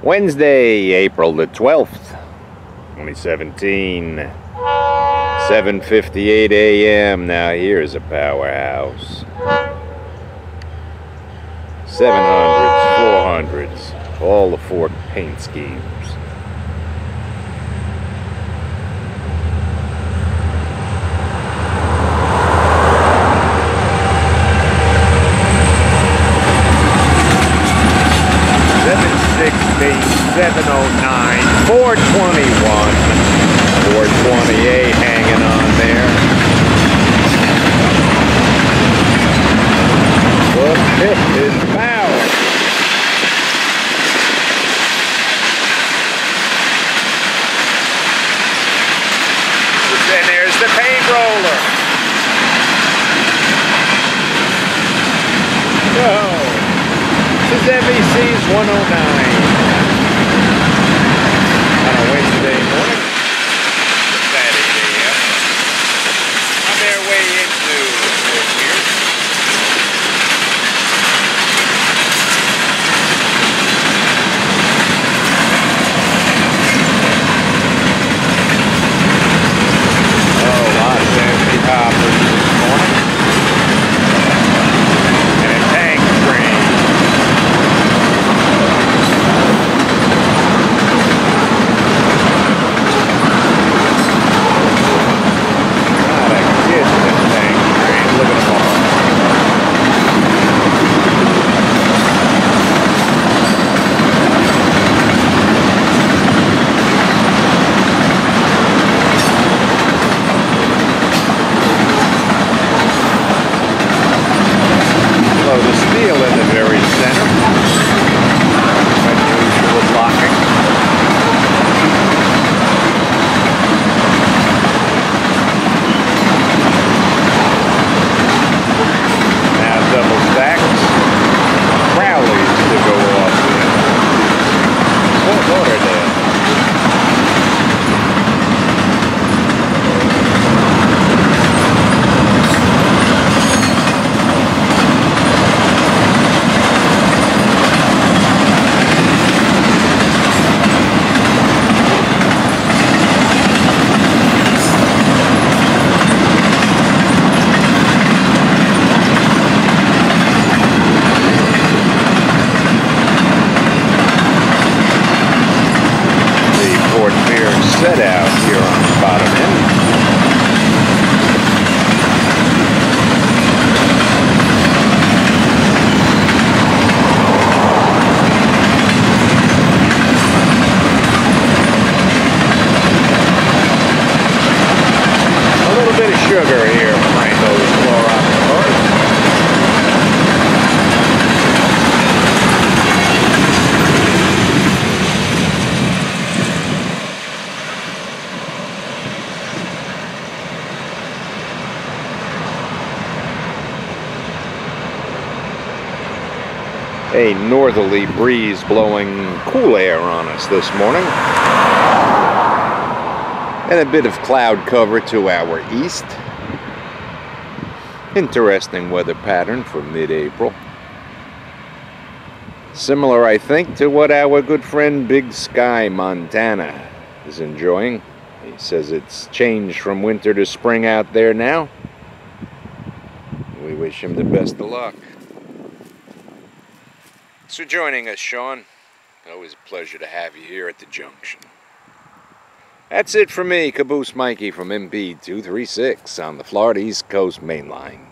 Wednesday, April the 12th, 2017, 7:58 a.m. Now here's a powerhouse. 700s, 400s, all the four paint schemes. FEC109 421, 428 hanging on there. The pit is power. Then there's the paint roller. Whoa. This is FEC109. Wednesday morning, it's at 8 a.m. On their way into Fort Pierce. Oh, lots of empty hoppers this morning. And a tank train. Set out here on the bottom end. A little bit of sugar here behind those chlorine cars. A northerly breeze blowing cool air on us this morning, and a bit of cloud cover to our east. Interesting weather pattern for mid-April. Similar, I think, to what our good friend Big Sky Montana is enjoying. He says it's changed from winter to spring out there now. We wish him the best of luck. Thanks for joining us, Sean. Always a pleasure to have you here at the junction. That's it for me, Caboose Mikey from MP 236 on the Florida East Coast Main Line.